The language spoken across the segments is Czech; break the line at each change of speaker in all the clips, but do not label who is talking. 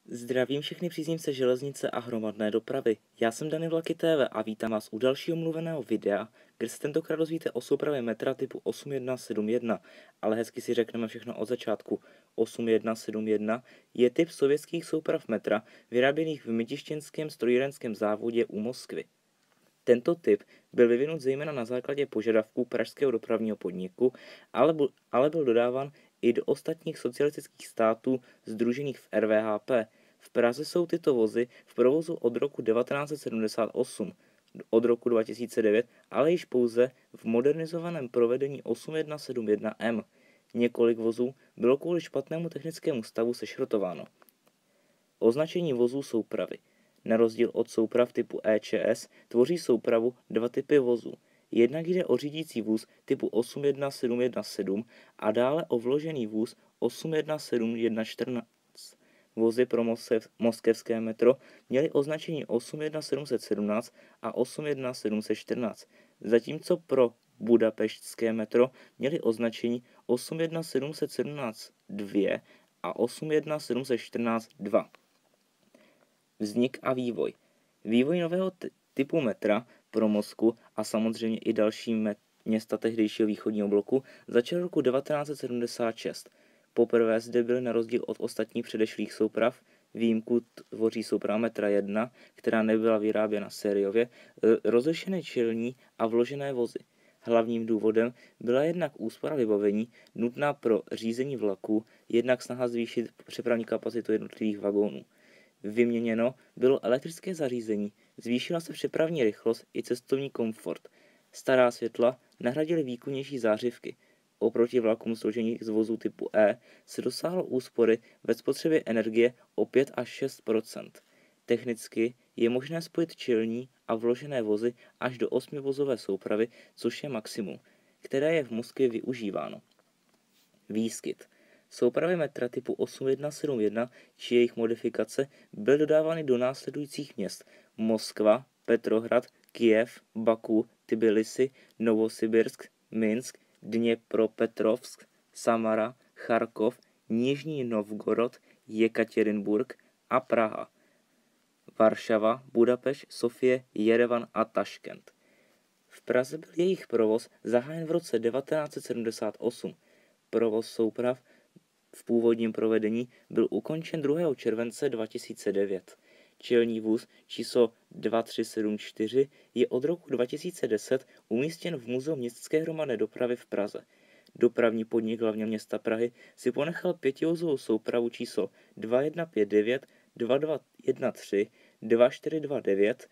Zdravím všechny příznivce železnice a hromadné dopravy. Já jsem Dany Vlaky TV a vítám vás u dalšího mluveného videa, kde se tentokrát dozvíte o soupravě metra typu 8171, ale hezky si řekneme všechno od začátku. 8171 je typ sovětských souprav metra vyráběných v Mytištěnském strojírenském závodě u Moskvy. Tento typ byl vyvinut zejména na základě požadavků pražského dopravního podniku, ale byl dodáván i do ostatních socialistických států sdružených v RVHP. V Praze jsou tyto vozy v provozu od roku 1978, od roku 2009, ale již pouze v modernizovaném provedení 8171M. Několik vozů bylo kvůli špatnému technickému stavu sešrotováno. Označení vozů soupravy. Na rozdíl od souprav typu EČS tvoří soupravu dva typy vozů. Jednak jde o řídící vůz typu 817117 a dále o vložený vůz 817114. Vozy pro moskevské metro měly označení 81717 a 81714, zatímco pro budapeštské metro měly označení 81717-2 a 81714-2. Vznik a vývoj. Vývoj nového typu metra pro Moskvu a samozřejmě i další města tehdejšího východního bloku začal roku 1976. Poprvé zde byly na rozdíl od ostatních předešlých souprav, výjimku tvoří souprava metra 1, která nebyla vyráběna sériově, rozlišené čelní a vložené vozy. Hlavním důvodem byla jednak úspora vybavení nutná pro řízení vlaku, jednak snaha zvýšit přepravní kapacitu jednotlivých vagónů. Vyměněno bylo elektrické zařízení, zvýšila se přepravní rychlost i cestovní komfort. Stará světla nahradily výkonnější zářivky. Oproti vlakům složených z vozů typu E se dosáhlo úspory ve spotřebě energie o 5 až 6 %. Technicky je možné spojit čelní a vložené vozy až do 8 vozové soupravy, což je maximum, které je v Moskvě využíváno. Výskyt. Soupravy metra typu 8171 či jejich modifikace byly dodávány do následujících měst: Moskva, Petrohrad, Kyjev, Baku, Tbilisi, Novosibirsk, Minsk, Dněpropetrovsk, Samara, Charkov, Nižní Novgorod, Jekatěrinburg a Praha. Varšava, Budapešť, Sofie, Jerevan a Taškent. V Praze byl jejich provoz zahájen v roce 1978. Provoz souprav v původním provedení byl ukončen 2. července 2009. Čelní vůz číslo 2374 je od roku 2010 umístěn v Muzeu městské hromadné dopravy v Praze. Dopravní podnik hlavního města Prahy si ponechal 5vozovou soupravu číslo 2159, 2213, 2429,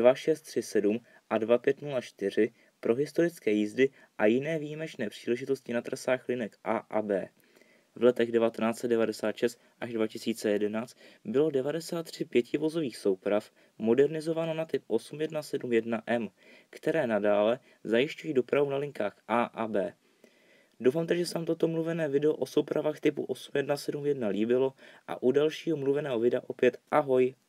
2637 a 2504 pro historické jízdy a jiné výjimečné příležitosti na trasách linek A a B. V letech 1996 až 2011 bylo 93 5vozových souprav modernizováno na typ 8171M, které nadále zajišťují dopravu na linkách A a B. Doufám tedy, že se vám toto mluvené video o soupravách typu 8171 líbilo a u dalšího mluveného videa opět ahoj!